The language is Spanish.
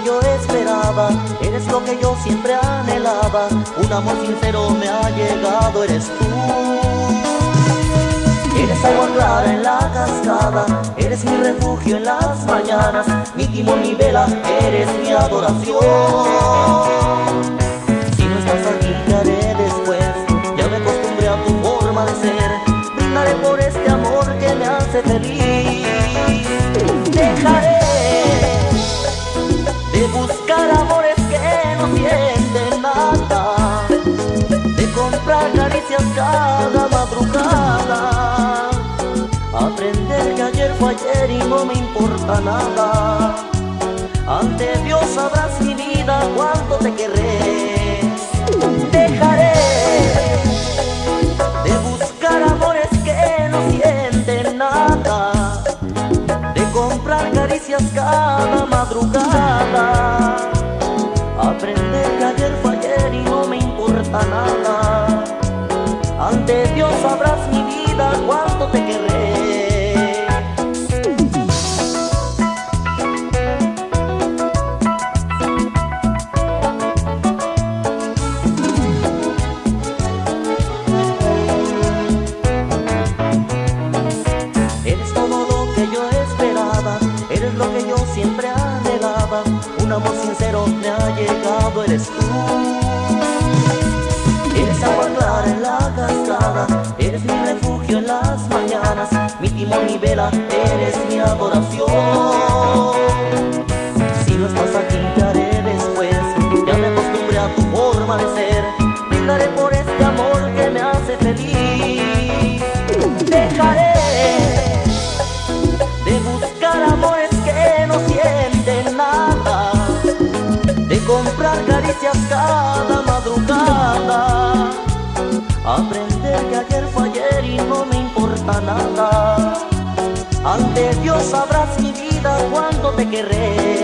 yo esperaba, eres lo que yo siempre anhelaba. Un amor sincero me ha llegado, eres tú. Eres agua clara en la cascada, eres mi refugio en las mañanas, mi timón, mi vela, eres mi adoración. Si no estás aquí, ¿qué haré después? Ya me acostumbré a tu forma de ser, brindaré por este amor que me hace feliz. Dejaré de buscar amores que no sienten nada, de comprar caricias cada madrugada, aprender que ayer fue ayer y no me importa nada. Ante Dios sabrás, mi vida, cuánto te querré. Dejaré de buscar amores que no sienten nada, de comprar caricias cada madrugada, aprender que ayer fue ayer y no me importa nada. Ante Dios sabrás, mi vida, cuánto te querré. Eres todo lo que yo esperaba, eres lo que yo siempre anhelaba. Un amor sincero me ha llegado, eres tú. Eres agua clara en la cascada, eres mi refugio en las mañanas, mi timón, mi vela, eres mi adoración. Si no estás aquí, ¿qué haré después? Ya me acostumbré a tu forma de ser, brindaré por este amor que me hace feliz. Dejaré de buscar amores que no sienten nada, de comprar caricias cada madrugada, aprender que ayer fue ayer y no me importa nada. Ante Dios sabrás, mi vida, cuánto te querré.